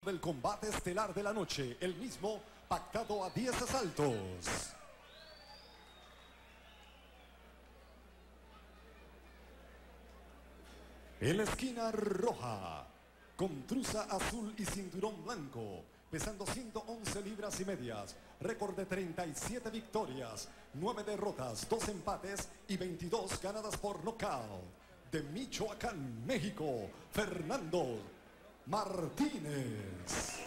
del combate estelar de la noche, el mismo pactado a 10 asaltos. En la esquina roja, con truza azul y cinturón blanco, pesando 111 libras y medias, récord de 37 victorias, 9 derrotas, 2 empates y 22 ganadas por nocaut. De Michoacán, México, Fernando Martínez.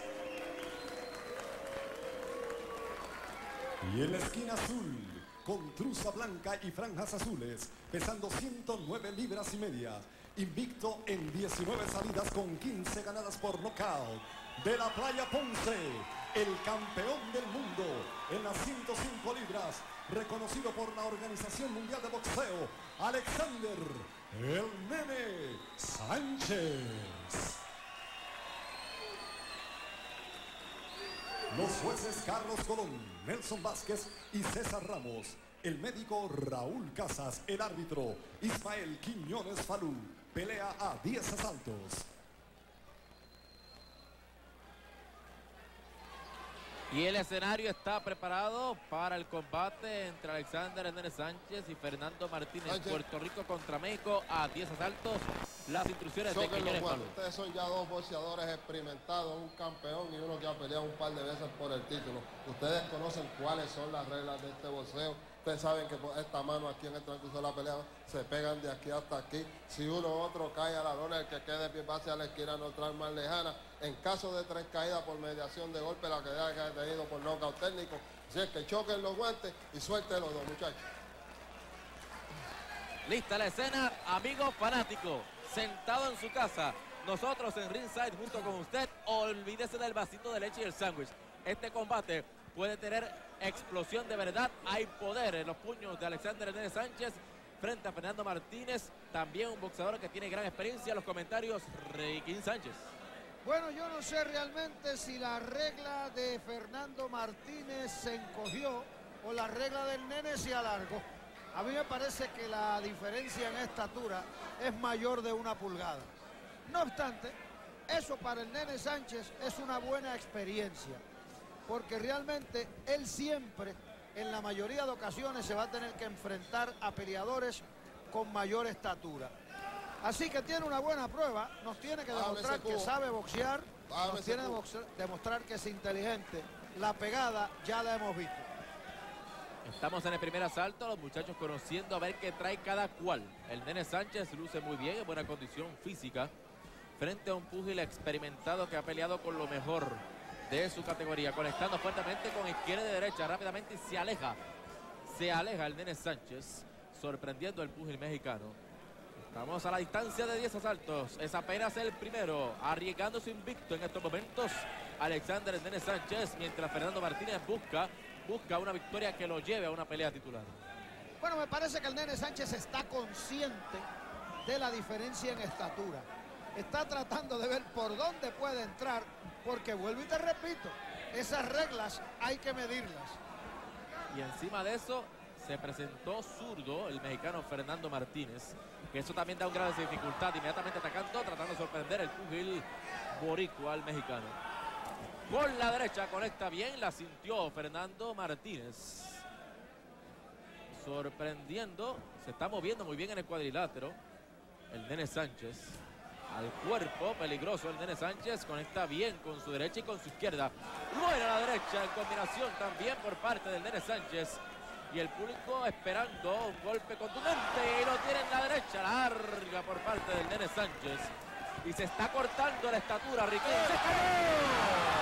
Y en la esquina azul, con truza blanca y franjas azules, pesando 109 libras y medias, invicto en 19 salidas con 15 ganadas por nocaut. De la Playa Ponce, el campeón del mundo en las 105 libras, reconocido por la Organización Mundial de Boxeo, Alexander "El Nene" Sánchez. Los jueces Carlos Colón, Nelson Vázquez y César Ramos. El médico Raúl Casas, el árbitro Ismael Quiñones Falú. Pelea a 10 asaltos. Y el escenario está preparado para el combate entre Alexander "El Nene" Sánchez y Fernando Martínez. Puerto Rico contra México a 10 asaltos. Las instrucciones de Quiñones Falú. Ustedes son ya dos boxeadores experimentados, un campeón y uno que ha peleado un par de veces por el título. Ustedes conocen cuáles son las reglas de este boxeo. Ustedes saben que por esta mano aquí en el transcurso de la pelea se pegan de aquí hasta aquí. Si uno u otro cae a la lona, el que quede de pie pase a la esquina neutral más lejana. En caso de 3 caídas por mediación de golpe, la queda que ha tenido por nocaut técnico. Así es que choquen los guantes y suelten los dos, muchachos. Lista la escena, amigo fanático, sentado en su casa. Nosotros en ringside junto con usted. Olvídese del vasito de leche y el sándwich. Este combate puede tener explosión de verdad. Hay poder en los puños de Alexander "El Nene" Sánchez frente a Fernando Martínez. También un boxeador que tiene gran experiencia. Los comentarios, Ricky Sánchez. Bueno, yo no sé realmente si la regla de Fernando Martínez se encogió o la regla del Nene se alargó. A mí me parece que la diferencia en estatura es mayor de 1 pulgada. No obstante, eso para el Nene Sánchez es una buena experiencia, porque realmente él siempre, en la mayoría de ocasiones, se va a tener que enfrentar a peleadores con mayor estatura. Así que tiene una buena prueba, nos tiene que demostrar que sabe boxear, nos tiene que demostrar que es inteligente. La pegada ya la hemos visto. Estamos en el primer asalto, los muchachos conociendo a ver qué trae cada cual. El Nene Sánchez luce muy bien, en buena condición física, frente a un púgil experimentado que ha peleado con lo mejor de su categoría, conectando fuertemente con izquierda y derecha, rápidamente se aleja el Nene Sánchez, sorprendiendo al púgil mexicano. Estamos a la distancia de 10 asaltos, es apenas el primero, arriesgando su invicto en estos momentos Alexander "El Nene Sánchez, mientras Fernando Martínez busca una victoria que lo lleve a una pelea titular. Bueno, me parece que el Nene Sánchez está consciente de la diferencia en estatura. Está tratando de ver por dónde puede entrar, porque vuelvo y te repito, esas reglas hay que medirlas. Y encima de eso, se presentó zurdo el mexicano Fernando Martínez, que eso también da un grado de dificultad, inmediatamente atacando, tratando de sorprender el púgil boricua al mexicano. Por la derecha conecta bien, la sintió Fernando Martínez. Sorprendiendo, se está moviendo muy bien en el cuadrilátero el Nene Sánchez. Al cuerpo, peligroso el Nene Sánchez, conecta bien con su derecha y con su izquierda. Buena la derecha en combinación también por parte del Nene Sánchez. Y el público esperando un golpe contundente y lo tiene en la derecha, larga por parte del Nene Sánchez. Y se está cortando la estatura, Ricky. ¡Se cayó!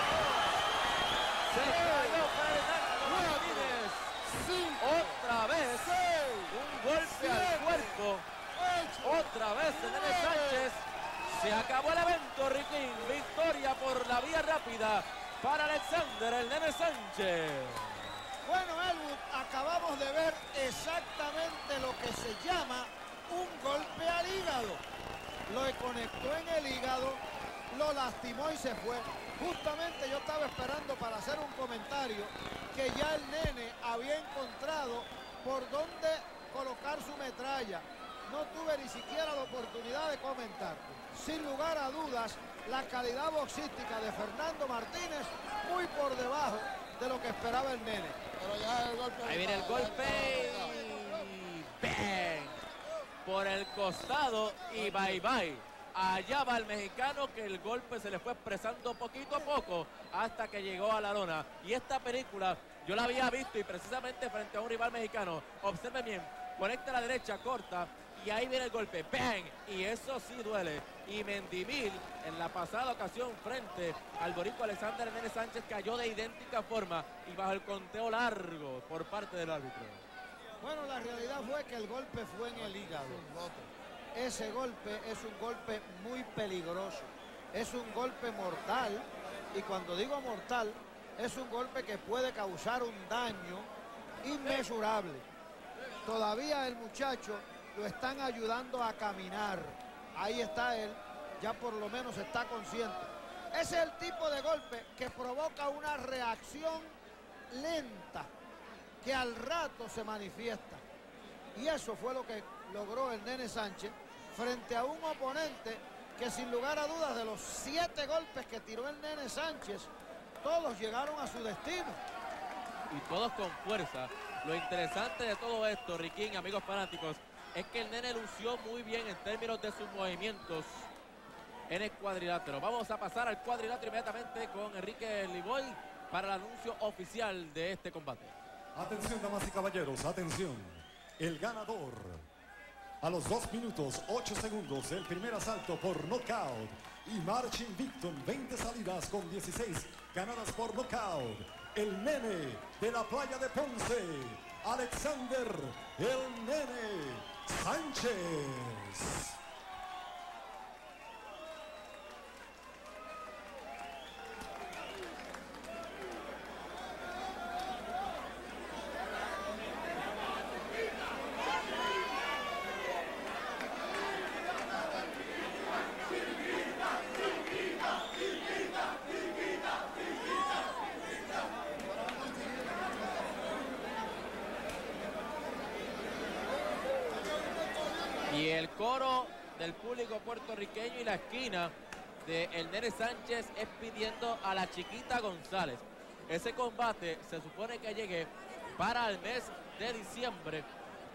Se cayó Fernando Martínez. Otra vez un golpe al cuerpo. Otra vez el Nene Sánchez. Se acabó el evento, Ricky. Victoria por la vía rápida para Alexander "El Nene Sánchez. Bueno, Elwood, acabamos de ver exactamente lo que se llama un golpe al hígado. Lo conectó en el hígado, lo lastimó y se fue. Justamente yo estaba esperando para hacer un comentario que ya el Nene había encontrado por dónde colocar su metralla. No tuve ni siquiera la oportunidad de comentar. sin lugar a dudas, la calidad boxística de Fernando Martínez muy por debajo de lo que esperaba el nene. Pero ya el golpe. Ahí viene el golpe. Y ¡bang! Por el costado y bye bye. Allá va el mexicano, que el golpe se le fue expresando poquito a poco hasta que llegó a la lona. Y esta película yo la había visto, y precisamente frente a un rival mexicano. Observe bien, conecta a la derecha, corta, y ahí viene el golpe, ¡bang! Y eso sí duele. Y Mendivil, en la pasada ocasión frente al boricua Alexander Nene Sánchez, cayó de idéntica forma y bajo el conteo largo por parte del árbitro. Bueno, la realidad fue que el golpe fue en el hígado. Ese golpe es un golpe muy peligroso, es un golpe mortal, y cuando digo mortal, es un golpe que puede causar un daño inmesurable. Todavía el muchacho lo están ayudando a caminar. Ahí está él, ya por lo menos está consciente. Ese es el tipo de golpe que provoca una reacción lenta, que al rato se manifiesta. Y eso fue lo que logró el Nene Sánchez frente a un oponente que, sin lugar a dudas, de los 7 golpes que tiró el Nene Sánchez, todos llegaron a su destino. Y todos con fuerza. Lo interesante de todo esto, Riquín, amigos fanáticos, es que el nene lució muy bien en términos de sus movimientos en el cuadrilátero. Vamos a pasar al cuadrilátero inmediatamente con Enrique Liboy para el anuncio oficial de este combate. Atención, damas y caballeros, atención. El ganador a los 2 minutos 8 segundos del primer asalto por nocaut y marcha invicto en 20 salidas con 16 ganadas por nocaut, el nene de la playa de Ponce, Alexander el Nene Sánchez. Y el coro del público puertorriqueño y la esquina de el Nene Sánchez es pidiendo a la Chiquita González. Ese combate se supone que llegue para el mes de diciembre.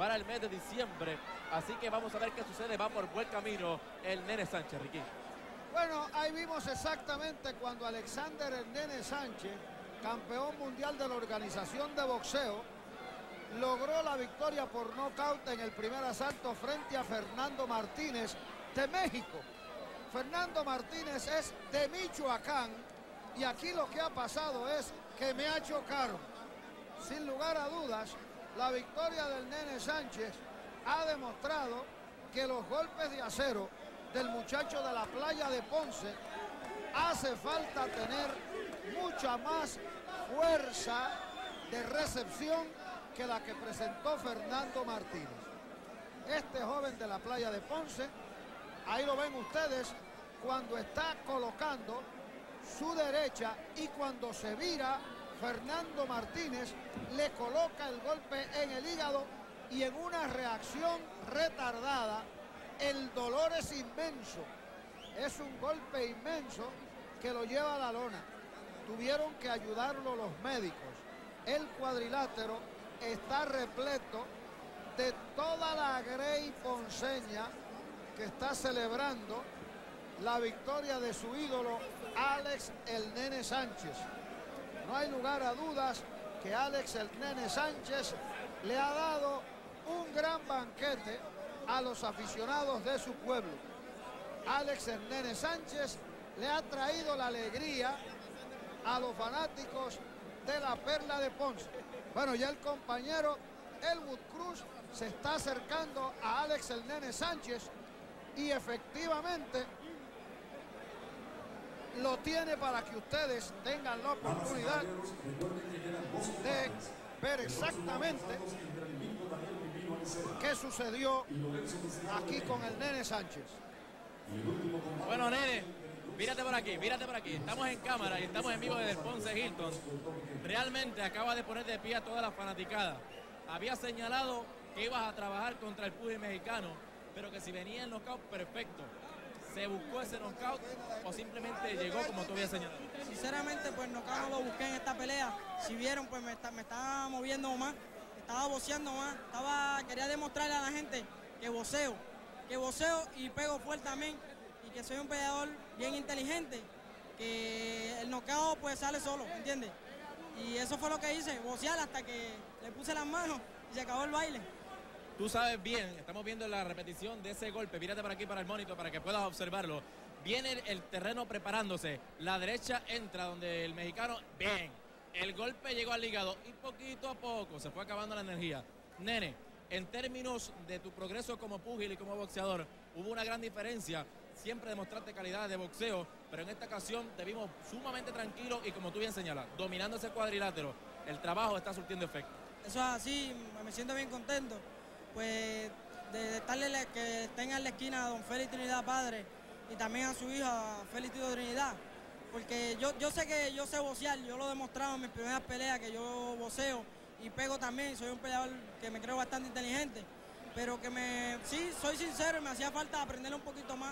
Así que vamos a ver qué sucede. Va por buen camino el Nene Sánchez, Riquín. Bueno, ahí vimos exactamente cuando Alexander el Nene Sánchez, campeón mundial de la Organización de Boxeo, logró la victoria por nocaut en el primer asalto frente a Fernando Martínez de México. Fernando Martínez es de Michoacán, y aquí lo que ha pasado es que me ha chocado. Sin lugar a dudas, la victoria del Nene Sánchez ha demostrado que los golpes de acero del muchacho de la playa de Ponce hace falta tener mucha más fuerza de recepción que la que presentó Fernando Martínez. Este joven de la playa de Ponce, ahí lo ven ustedes, cuando está colocando su derecha, y cuando se vira, Fernando Martínez le coloca el golpe en el hígado, y en una reacción retardada, el dolor es inmenso. Es un golpe inmenso que lo lleva a la lona. Tuvieron que ayudarlo los médicos. El cuadrilátero está repleto de toda la grey ponceña que está celebrando la victoria de su ídolo Alex el Nene Sánchez. No hay lugar a dudas que Alex el Nene Sánchez le ha dado un gran banquete a los aficionados de su pueblo. Alex el Nene Sánchez le ha traído la alegría a los fanáticos de la Perla de Ponce. Bueno, ya el compañero Elwood Cruz se está acercando a Alex el Nene Sánchez, y efectivamente lo tiene para que ustedes tengan la oportunidad de ver exactamente qué sucedió aquí con el Nene Sánchez. Bueno, Nene, mírate por aquí. Estamos en cámara y estamos en vivo desde el Ponce Hilton. Realmente acaba de poner de pie a toda la fanaticada. Había señalado que ibas a trabajar contra el pugil mexicano, pero que si venía el knockout, perfecto. ¿Se buscó ese knockout o simplemente llegó como tú habías señalado? Sinceramente, pues knockout no lo busqué en esta pelea. Si vieron, pues me estaba moviendo más, estaba boxeando más, quería demostrarle a la gente que boxeo y pego fuerte también, y que soy un peleador bien inteligente, que el knockout pues sale solo, ¿entiendes? Y eso fue lo que hice, boxear hasta que le puse las manos y se acabó el baile. Tú sabes bien, estamos viendo la repetición de ese golpe, mírate para aquí para el monitor para que puedas observarlo. Viene el terreno preparándose, la derecha entra donde el mexicano, bien, el golpe llegó al hígado y poquito a poco se fue acabando la energía. Nene, en términos de tu progreso como púgil y como boxeador, hubo una gran diferencia. Siempre demostraste calidad de boxeo, pero en esta ocasión te vimos sumamente tranquilo y como tú bien señalas, dominando ese cuadrilátero. El trabajo está surtiendo efecto. Eso es así, me siento bien contento, pues de estarle que tenga en la esquina a don Félix Trinidad padre y también a su hija Félix Tito Trinidad, porque yo sé que yo sé boxear, yo lo he demostrado en mis primeras peleas que yo boxeo y pego también, soy un peleador que me creo bastante inteligente, pero que sí, soy sincero y me hacía falta aprender un poquito más,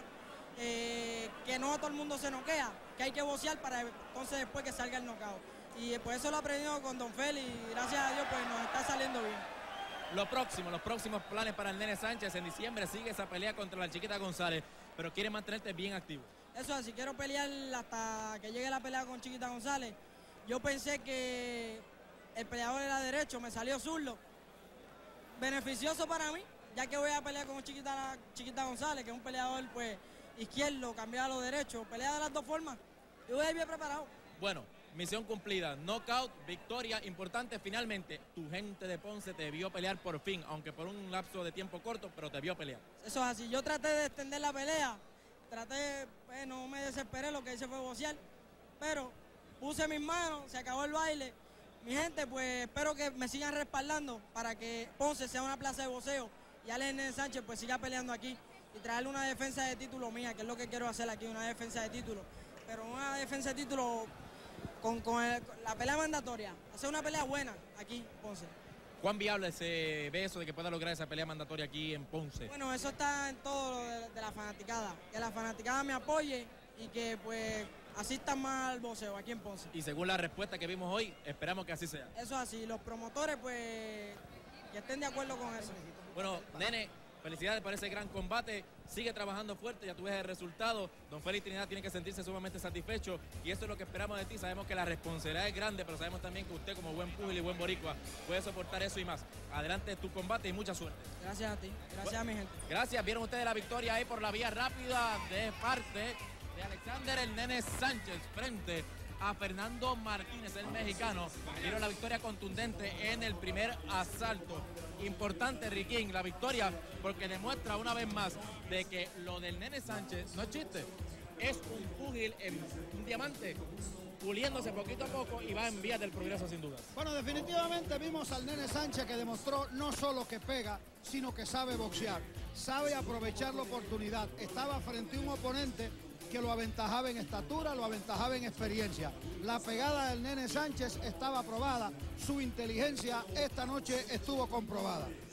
que no todo el mundo se noquea, que hay que boxear para entonces después que salga el knockout. Y pues eso lo he aprendido con don Félix y gracias a Dios pues nos está saliendo bien. Los próximos planes para el Nene Sánchez. En diciembre sigue esa pelea contra la Chiquita González, pero quiere mantenerte bien activo. Eso así, quiero pelear hasta que llegue la pelea con Chiquita González. Yo pensé que el peleador era derecho, me salió zurdo. Beneficioso para mí, ya que voy a pelear con Chiquita González, que es un peleador pues izquierdo, cambiar a los derechos, pelea de las dos formas. Yo voy a ir bien preparado. Bueno, misión cumplida, knockout, victoria importante. Finalmente, tu gente de Ponce te vio pelear por fin, aunque por un lapso de tiempo corto, pero te vio pelear. Eso es así, yo traté de extender la pelea, no me desesperé, lo que hice fue boxear, pero puse mis manos, se acabó el baile. Mi gente, pues espero que me sigan respaldando para que Ponce sea una plaza de boxeo y Alex Nene Sánchez pues siga peleando aquí y traerle una defensa de título mía, que es lo que quiero hacer aquí, una defensa de título, pero una defensa de título con la pelea mandatoria, hacer una pelea buena aquí en Ponce. ¿Cuán viable se ve eso de que pueda lograr esa pelea mandatoria aquí en Ponce? Bueno, eso está en todo lo de la fanaticada, que la fanaticada me apoye y que pues asistan más al boxeo aquí en Ponce. Y según la respuesta que vimos hoy, esperamos que así sea. Eso es así, los promotores pues que estén de acuerdo con eso. Bueno, Nene, felicidades por ese gran combate, sigue trabajando fuerte, ya tú ves el resultado. Don Félix Trinidad tiene que sentirse sumamente satisfecho y eso es lo que esperamos de ti. Sabemos que la responsabilidad es grande, pero sabemos también que usted como buen púgil y buen boricua puede soportar eso y más. Adelante tu combate y mucha suerte. Gracias a ti, gracias a mi gente. Gracias, vieron ustedes la victoria ahí por la vía rápida de parte de Alexander el Nene Sánchez frente a Fernando Martínez, el mexicano. Vieron la victoria contundente en el primer asalto. Importante, Riquín, la victoria, porque demuestra una vez más de que lo del Nene Sánchez no es chiste. Es un púgil, un diamante, puliéndose poquito a poco y va en vías del progreso sin duda. Bueno, definitivamente vimos al Nene Sánchez que demostró no solo que pega, sino que sabe boxear, sabe aprovechar la oportunidad. Estaba frente a un oponente que lo aventajaba en estatura, lo aventajaba en experiencia. La pegada del Nene Sánchez estaba probada, su inteligencia esta noche estuvo comprobada.